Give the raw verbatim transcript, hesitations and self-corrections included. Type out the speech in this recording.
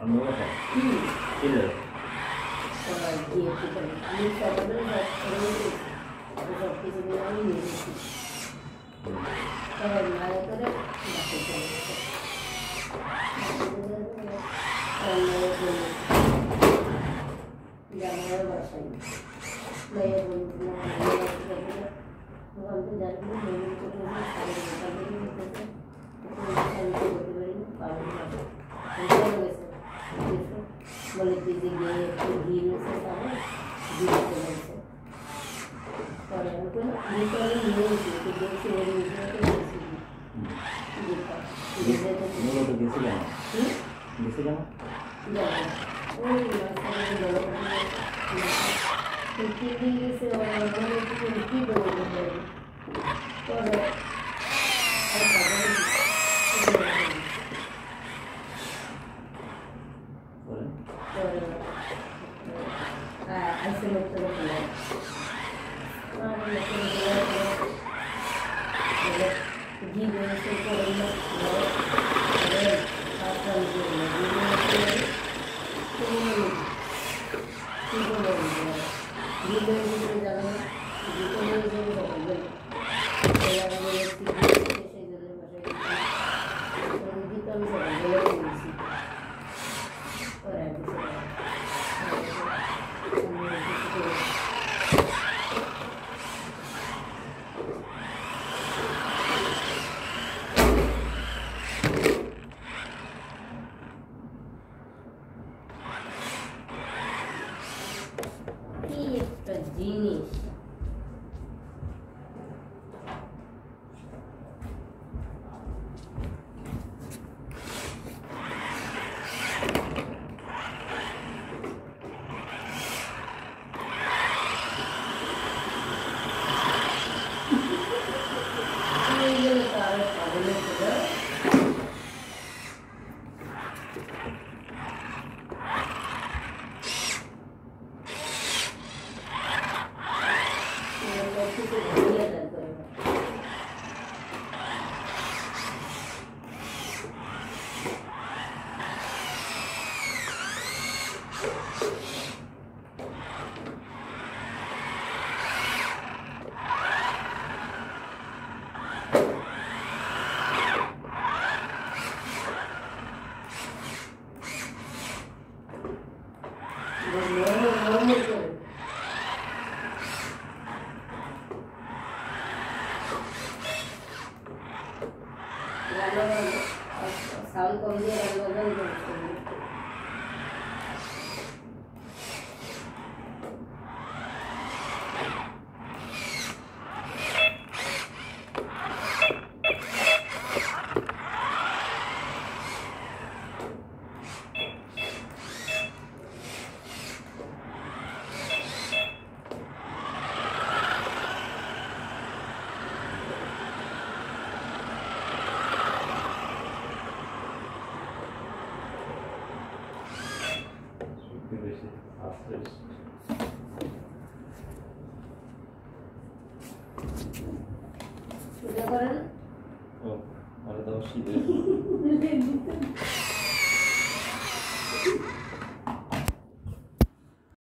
অন্য কথা ছিল সবাই গিয়ে আমি সকালে সব কিছু আমি নিয়ে গেছি সবাই মায়ের করে বাসে চলে গেছে জামাইয়ের বাসায় মেয়ের বন্ধু ওখান থেকে জানি মেয়ে করে সাড়ে নটা বেরিয়ে গেছে করতে পারিনি পাবো না গেছে বলে দিদি গিয়ে একটু ঘি রয়েছে তাহলে ঘিরে চলেছে পরে আমি কোনো ঘি করে নিয়ে গেছি একটু দেখছি ওই মিশিয়ে গেছি মূলত গেছিলাম গেছিলাম ওই তিন দিন গেছে কি দেবো পরে ऐसे लोग तो घी देने से জিনিস साउंड कम दिए udah keren oh ada tahu sih